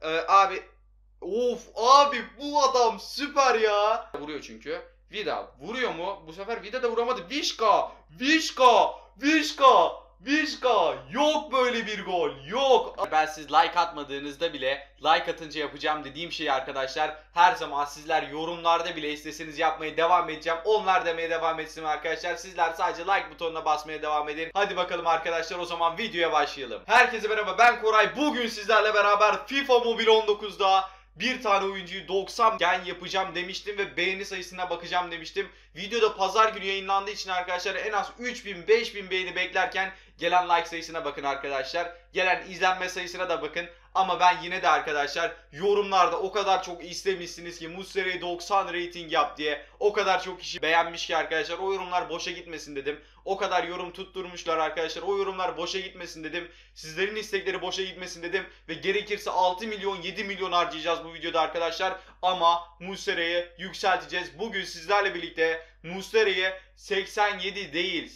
Abi. Of abi, bu adam süper ya. Vuruyor çünkü. Vida vuruyor mu? Bu sefer Vida da vuramadı. Vişka. Vişka. Vişka. Vişka. Yok böyle bir gol. Yok. Ben siz like atmadığınızda bile like atınca yapacağım dediğim şey arkadaşlar. Her zaman sizler yorumlarda bile isteseniz yapmaya devam edeceğim. Onlar demeye devam etsin arkadaşlar. Sizler sadece like butonuna basmaya devam edin. Hadi bakalım arkadaşlar, o zaman videoya başlayalım. Herkese merhaba, ben Koray. Bugün sizlerle beraber FIFA Mobile 19'da bir tane oyuncuyu 90 gen yapacağım demiştim ve beğeni sayısına bakacağım demiştim. Videoda pazar günü yayınlandığı için arkadaşlar en az 3000-5000 beğeni beklerken gelen like sayısına bakın arkadaşlar. Gelen izlenme sayısına da bakın. Ama ben yine de arkadaşlar yorumlarda o kadar çok istemişsiniz ki Muslera'yı 90 rating yap diye. O kadar çok kişi beğenmiş ki arkadaşlar, o yorumlar boşa gitmesin dedim. O kadar yorum tutturmuşlar arkadaşlar, o yorumlar boşa gitmesin dedim. Sizlerin istekleri boşa gitmesin dedim. Ve gerekirse 6 milyon 7 milyon harcayacağız bu videoda arkadaşlar. Ama Muslera'yı yükselteceğiz. Bugün sizlerle birlikte Muslera'yı 87 değil,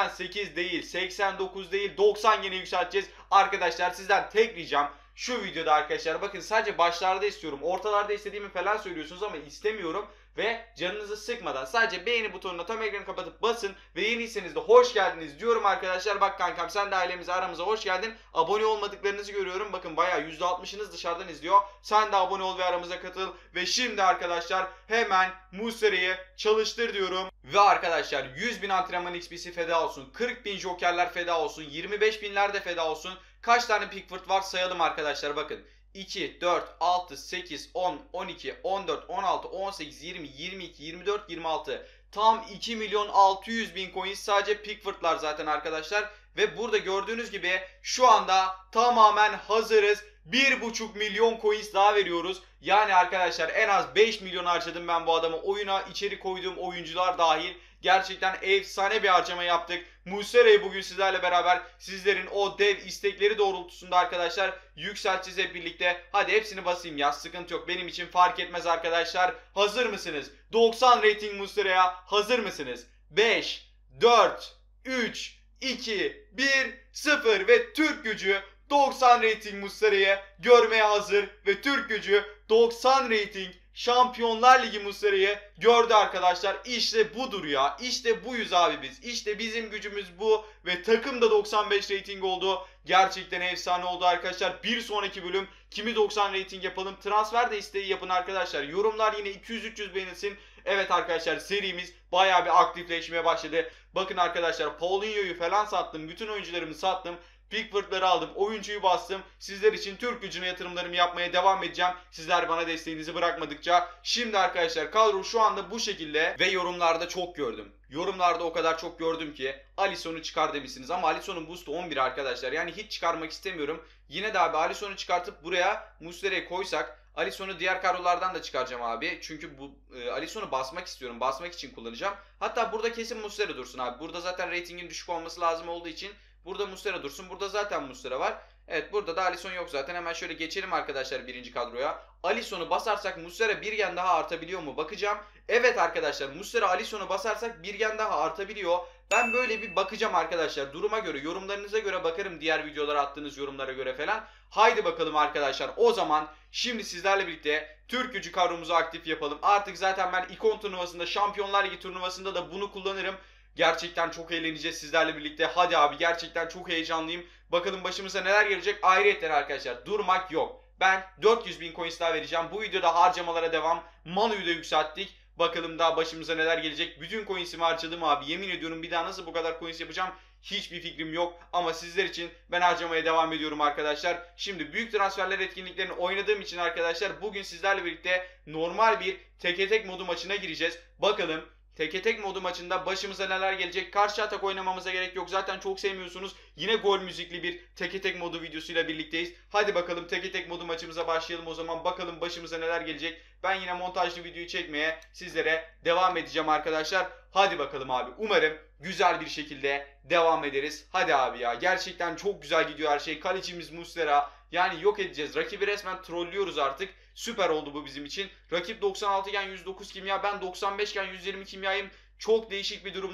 88 değil, 89 değil, 90 gene yükselteceğiz. Arkadaşlar sizden tek ricam şu videoda arkadaşlar, bakın sadece başlarda istiyorum. Ortalarda istediğimi falan söylüyorsunuz ama istemiyorum. Ve canınızı sıkmadan sadece beğeni butonuna tam ekranı kapatıp basın. Ve yeniyseniz de hoş geldiniz diyorum arkadaşlar. Bak kankam, sen de ailemize, aramıza hoş geldin. Abone olmadıklarınızı görüyorum. Bakın bayağı %60'ınız dışarıdan izliyor. Sen de abone ol ve aramıza katıl. Ve şimdi arkadaşlar hemen Muslera'yı çalıştır diyorum. Ve arkadaşlar 100.000 antrenman XP'si feda olsun. 40.000 jokerler feda olsun. 25.000'ler de feda olsun. Kaç tane Pickford var sayalım arkadaşlar, bakın. 2, 4, 6, 8, 10, 12, 14, 16, 18, 20, 22, 24, 26. Tam 2 milyon 600 bin coins sadece Pickford'lar zaten arkadaşlar. Ve burada gördüğünüz gibi şu anda tamamen hazırız. 1,5 milyon coins daha veriyoruz. Yani arkadaşlar en az 5 milyon harcadım ben bu adamı. Oyuna içeri koyduğum oyuncular dahil. Gerçekten efsane bir harcama yaptık. Muslera'yı bugün sizlerle beraber sizlerin o dev istekleri doğrultusunda arkadaşlar yükselteceğiz hep birlikte. Hadi hepsini basayım ya, sıkıntı yok. Benim için fark etmez arkadaşlar. Hazır mısınız? 90 rating Muslera'ya hazır mısınız? 5, 4, 3, 2, 1, 0 ve Türk gücü 90 rating Muslera'yı görmeye hazır ve Türk gücü 90 rating Şampiyonlar Ligi Muslera'yı gördü arkadaşlar. İşte budur ya. İşte buyuz abi biz. İşte bizim gücümüz bu ve takım da 95 rating oldu. Gerçekten efsane oldu arkadaşlar. Bir sonraki bölüm kimi 90 rating yapalım? Transfer de isteği yapın arkadaşlar. Yorumlar yine 200-300 beğenilsin. Evet arkadaşlar, serimiz bayağı bir aktifleşmeye başladı. Bakın arkadaşlar, Paulinho'yu falan sattım. Bütün oyuncularımı sattım. Pickford'ları aldım, oyuncuyu bastım. Sizler için Türk gücüne yatırımlarımı yapmaya devam edeceğim. Sizler bana desteğinizi bırakmadıkça. Şimdi arkadaşlar kadro şu anda bu şekilde ve yorumlarda çok gördüm. Yorumlarda o kadar çok gördüm ki Alisson'u çıkar demişsiniz ama Alisson'un boost'u 11 arkadaşlar. Yani hiç çıkarmak istemiyorum. Yine de abi Alisson'u çıkartıp buraya Muslera'yı koysak, Alisson'u diğer kadrolardan da çıkaracağım abi. Çünkü bu Alisson'u basmak istiyorum. Basmak için kullanacağım. Hatta burada kesin Muslera dursun abi. Burada zaten ratingin düşük olması lazım olduğu için burada Muslera dursun. Burada zaten Muslera var. Evet, burada da Alisson yok zaten. Hemen şöyle geçelim arkadaşlar birinci kadroya. Alisson'u basarsak Muslera bir gen daha artabiliyor mu? Bakacağım. Evet arkadaşlar, Muslera Alisson'u basarsak bir gen daha artabiliyor. Ben böyle bir bakacağım arkadaşlar. Duruma göre, yorumlarınıza göre bakarım. Diğer videolara attığınız yorumlara göre falan. Haydi bakalım arkadaşlar. O zaman şimdi sizlerle birlikte Türk gücü kadromuzu aktif yapalım. Artık zaten ben ikon turnuvasında, Şampiyonlar Ligi turnuvasında da bunu kullanırım. Gerçekten çok eğleneceğiz sizlerle birlikte. Hadi abi, gerçekten çok heyecanlıyım. Bakalım başımıza neler gelecek. Ayrıca arkadaşlar durmak yok. Ben 400.000 coins daha vereceğim. Bu videoda harcamalara devam. Manu'yu da yükselttik. Bakalım daha başımıza neler gelecek. Bütün coins'imi harcadım abi. Yemin ediyorum bir daha nasıl bu kadar coins yapacağım hiçbir fikrim yok. Ama sizler için ben harcamaya devam ediyorum arkadaşlar. Şimdi büyük transferler etkinliklerini oynadığım için arkadaşlar bugün sizlerle birlikte normal bir teke tek modu maçına gireceğiz. Bakalım teke tek modu maçında başımıza neler gelecek. Karşı atak oynamamıza gerek yok. Zaten çok sevmiyorsunuz. Yine gol müzikli bir teke tek modu videosuyla birlikteyiz. Hadi bakalım teke tek modu maçımıza başlayalım o zaman. Bakalım başımıza neler gelecek. Ben yine montajlı videoyu çekmeye sizlere devam edeceğim arkadaşlar. Hadi bakalım abi. Umarım güzel bir şekilde devam ederiz. Hadi abi ya. Gerçekten çok güzel gidiyor her şey. Kalecimiz Muslera. Yani yok edeceğiz. Rakibi resmen trollüyoruz artık. Süper oldu bu bizim için. Rakip 96 iken 109 kimya. Ben 95 iken 120 kimyayım. Çok değişik bir durumdayız.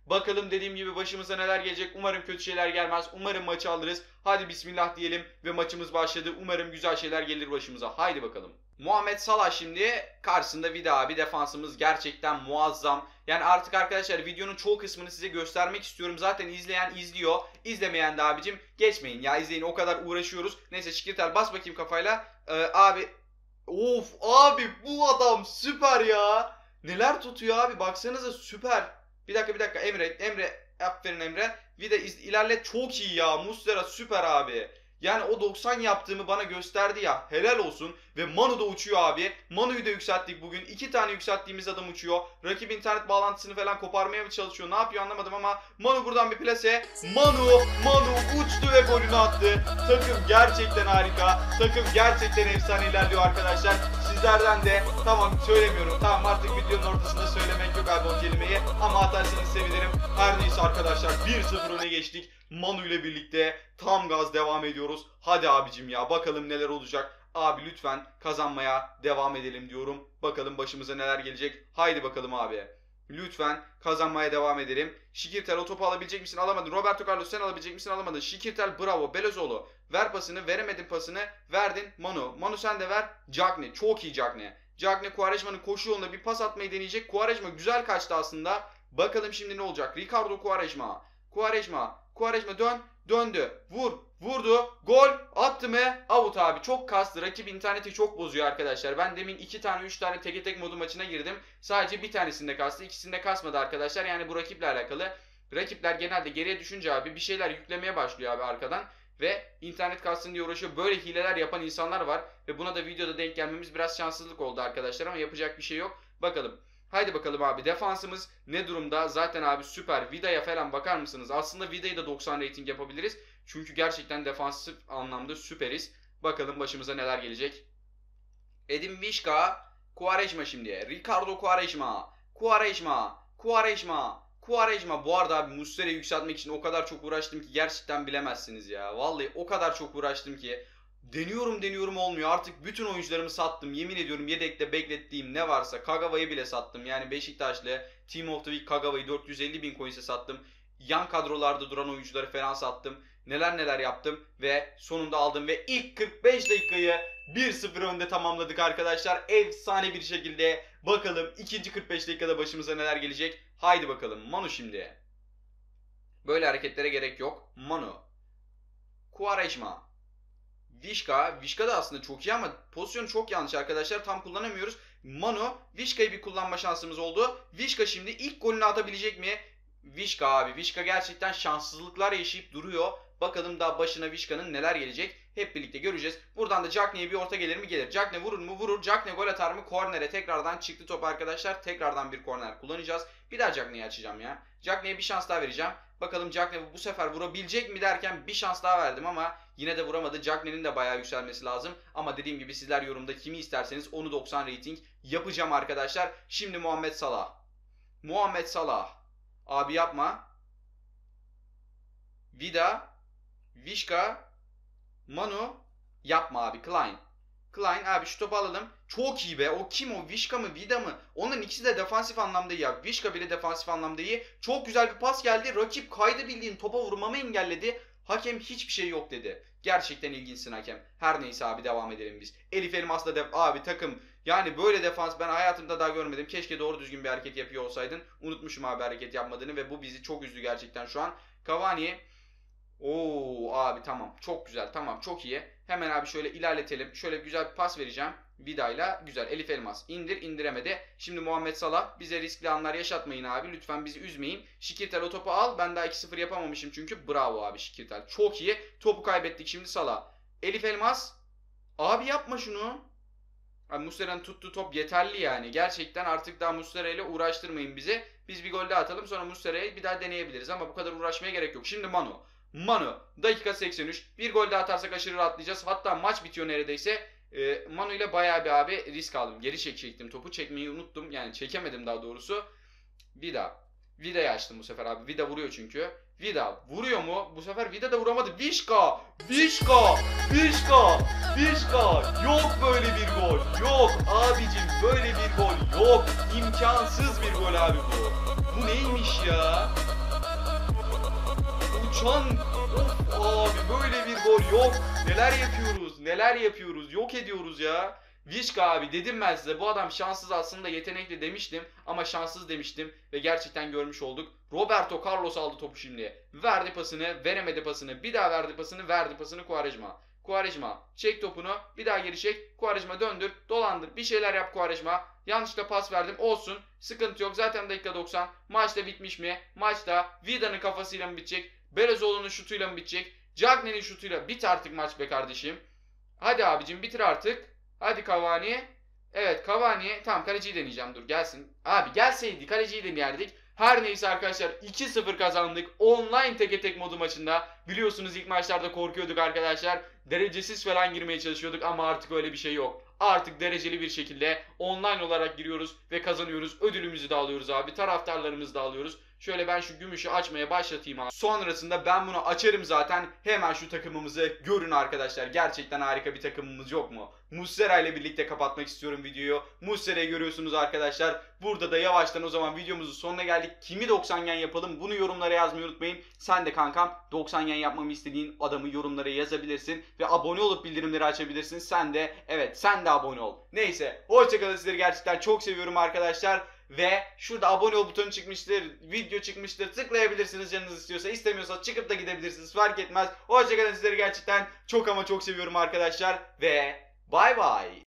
Bakalım dediğim gibi başımıza neler gelecek. Umarım kötü şeyler gelmez. Umarım maçı alırız. Hadi bismillah diyelim ve maçımız başladı. Umarım güzel şeyler gelir başımıza. Haydi bakalım. Muhammed Salah şimdi karşısında Vida abi. Defansımız gerçekten muazzam. Yani artık arkadaşlar videonun çoğu kısmını size göstermek istiyorum. Zaten izleyen izliyor. İzlemeyen de abicim geçmeyin ya, izleyin, o kadar uğraşıyoruz. Neyse Şikirtel bas bakayım kafayla. Abi of abi bu adam süper ya. Neler tutuyor abi, baksanıza süper. Bir dakika Emre aferin Emre. Vida ilerlet, çok iyi ya. Muslera süper abi. Yani o 90 yaptığımı bana gösterdi ya. Helal olsun. Ve Manu da uçuyor abi. Manu'yu da yükselttik bugün. 2 tane yükselttiğimiz adam uçuyor. Rakip internet bağlantısını falan koparmaya mı çalışıyor? Ne yapıyor anlamadım ama Manu buradan bir plase. Manu uçtu ve golünü attı. Takım gerçekten harika. Takım gerçekten efsane ilerliyor arkadaşlar. Sizlerden de tamam söylemiyorum. Tamam artık videonun ortasında söylemek yok abi o kelimeyi. Ama atarsanız sevinirim. Her neyse arkadaşlar 1-0 öne geçtik. Manu ile birlikte tam gaz devam ediyoruz. Hadi abicim ya, bakalım neler olacak. Abi lütfen kazanmaya devam edelim diyorum. Bakalım başımıza neler gelecek. Haydi bakalım abi. Lütfen kazanmaya devam edelim. Şikirtel o topu alabilecek misin? Alamadın. Roberto Carlos sen alabilecek misin? Alamadın. Şikirtel bravo. Belözoğlu ver pasını. Veremedin pasını. Verdin. Manu sen de ver. Cagney. Çok iyi Cagney. Cagney Quaresma'nın koşu yolunda bir pas atmayı deneyecek. Quaresma güzel kaçtı aslında. Bakalım şimdi ne olacak? Ricardo Quaresma döndü. Vurdu. Gol attı mı? Out abi. Çok kastı. Rakip interneti çok bozuyor arkadaşlar. Ben demin 2 tane 3 tane teke tek modu maçına girdim. Sadece bir tanesinde kastı. İkisinde kasmadı arkadaşlar. Yani bu rakiple alakalı. Rakipler genelde geriye düşünce abi bir şeyler yüklemeye başlıyor abi arkadan. Ve internet kalsın diye uğraşıyor. Böyle hileler yapan insanlar var. Ve buna da videoda denk gelmemiz biraz şanssızlık oldu arkadaşlar. Ama yapacak bir şey yok. Bakalım. Haydi bakalım abi, defansımız ne durumda? Zaten abi süper. Vida'ya falan bakar mısınız? Aslında Vida'yı da 90 rating yapabiliriz. Çünkü gerçekten defansif anlamda süperiz. Bakalım başımıza neler gelecek. Edin Vişka. Quaresma şimdi. Ricardo Quaresma. Bu arada abi Muslera'yı yükseltmek için o kadar çok uğraştım ki gerçekten bilemezsiniz ya. Vallahi o kadar çok uğraştım ki. Deniyorum olmuyor. Artık bütün oyuncularımı sattım. Yemin ediyorum yedekte beklettiğim ne varsa. Kagawa'yı bile sattım. Yani Beşiktaşlı Team of the Week Kagawa'yı 450.000 coins'e sattım. Yan kadrolarda duran oyuncuları falan sattım. Neler yaptım ve sonunda aldım ve ilk 45 dakikayı 1-0 önde tamamladık arkadaşlar. Efsane bir şekilde. Bakalım ikinci 45 dakikada başımıza neler gelecek. Haydi bakalım. Manu şimdi. Böyle hareketlere gerek yok. Manu. Quaresma. Vişka da aslında çok iyi ama pozisyonu çok yanlış arkadaşlar. Tam kullanamıyoruz. Manu, Vişka'yı bir kullanma şansımız oldu. Vişka şimdi ilk golünü atabilecek mi? Vişka abi. Vişka gerçekten şanssızlıklar yaşayıp duruyor. Bakalım daha başına Vişka'nın neler gelecek. Hep birlikte göreceğiz. Buradan da Cagney'e bir orta gelir mi? Gelir. Cagney vurur mu? Vurur. Cagney gol atar mı? Kornere tekrardan çıktı top arkadaşlar. Tekrardan bir korner kullanacağız. Bir daha Cagney'i açacağım ya. Cagney'e bir şans daha vereceğim. Bakalım Cagney bu sefer vurabilecek mi derken bir şans daha verdim ama yine de vuramadı. Cagney'in de bayağı yükselmesi lazım. Ama dediğim gibi sizler yorumda kimi isterseniz onu 90 rating yapacağım arkadaşlar. Şimdi Muhammed Salah. Abi yapma. Vida. Vişka. Manu. Yapma abi. Klein abi şu topu alalım. Çok iyi be. O kim o? Vişka mı? Vida mı? Onların ikisi de defansif anlamda iyi ya. Vişka bile defansif anlamda iyi. Çok güzel bir pas geldi. Rakip kaydı bildiğin topa vurmamı engelledi. Hakem hiçbir şey yok dedi. Gerçekten ilginçsin hakem. Her neyse abi devam edelim biz. Elif Elmas'la abi takım. Yani böyle defans ben hayatımda daha görmedim. Keşke doğru düzgün bir hareket yapıyor olsaydın. Unutmuşum abi hareket yapmadığını ve bu bizi çok üzdü gerçekten şu an. Cavani. Oo abi tamam. Çok güzel. Tamam çok iyi. Hemen abi şöyle ilerletelim. Şöyle güzel bir pas vereceğim. Vida'yla güzel. Elif Elmas. İndiremedi. Şimdi Muhammed Salah. Bize riskli anlar yaşatmayın abi. Lütfen bizi üzmeyin. Şikirtel o topu al. Ben daha 2-0 yapamamışım çünkü. Bravo abi Şikirtel. Çok iyi. Topu kaybettik şimdi Salah. Elif Elmas. Abi yapma şunu. Abi Muslera'nın tuttuğu top yeterli yani. Gerçekten artık daha Muslera ile uğraştırmayın bizi. Biz bir gol daha atalım sonra Muslera'yı bir daha deneyebiliriz. Ama bu kadar uğraşmaya gerek yok. Şimdi Manu. Dakika 83. Bir gol daha atarsak aşırı rahatlayacağız. Hatta maç bitiyor neredeyse. Manu ile bayağı bir abi risk aldım. Geri çekecektim topu. Çekmeyi unuttum. Yani çekemedim daha doğrusu. Vida'yı açtım bu sefer abi. Vida vuruyor çünkü. Vida vuruyor mu? Bu sefer Vida da vuramadı. Vişka. Yok böyle bir gol. Yok abicim böyle bir gol yok. İmkansız bir gol abi bu. Bu neymiş ya? Hakan. Of abi, böyle bir gol yok. Neler yapıyoruz, neler yapıyoruz, yok ediyoruz ya. Vişka abi, dedim ben size, bu adam şanssız, aslında yetenekli demiştim ama şanssız demiştim ve gerçekten görmüş olduk. Roberto Carlos aldı topu şimdi. Verdi pasını, veremedi pasını, bir daha verdi pasını, verdi pasını Quaresma. Quaresma çek topunu, bir daha geri çek. Quaresma döndür, dolandır, bir şeyler yap Quaresma. Yanlışlıkla pas verdim, olsun, sıkıntı yok, zaten dakika 90. Maçta bitmiş mi? Maçta Vida'nın kafasıyla mı bitecek? Belezoğlu'nun şutuyla mı bitecek? Cagney'in şutuyla bit artık maç be kardeşim. Hadi abicim, bitir artık. Hadi Cavani. Evet, Cavani. Tamam, kaleciyi deneyeceğim, dur gelsin. Abi gelseydi kaleciyi denerdik. Her neyse arkadaşlar, 2-0 kazandık. Online teke tek modu maçında. Biliyorsunuz ilk maçlarda korkuyorduk arkadaşlar. Derecesiz falan girmeye çalışıyorduk ama artık öyle bir şey yok. Artık dereceli bir şekilde online olarak giriyoruz ve kazanıyoruz. Ödülümüzü de alıyoruz abi. Taraftarlarımızı da alıyoruz. Şöyle ben şu gümüşü açmaya başlatayım abi. Sonrasında ben bunu açarım zaten. Hemen şu takımımızı görün arkadaşlar. Gerçekten harika bir takımımız yok mu? Muslera ile birlikte kapatmak istiyorum videoyu. Muslera'yı görüyorsunuz arkadaşlar. Burada da yavaştan o zaman videomuzun sonuna geldik. Kimi 90 yen yapalım? Bunu yorumlara yazmayı unutmayın. Sen de kankam 90 yen yapmamı istediğin adamı yorumlara yazabilirsin. Ve abone olup bildirimleri açabilirsin. Sen de, evet, sen de abone ol. Neyse, hoşçakalın, sizleri gerçekten çok seviyorum arkadaşlar. Ve şurada abone ol butonu çıkmıştır, video çıkmıştır, tıklayabilirsiniz canınız istiyorsa, istemiyorsa çıkıp da gidebilirsiniz, fark etmez. Hoşçakalın, sizleri gerçekten çok ama çok seviyorum arkadaşlar ve bay bay.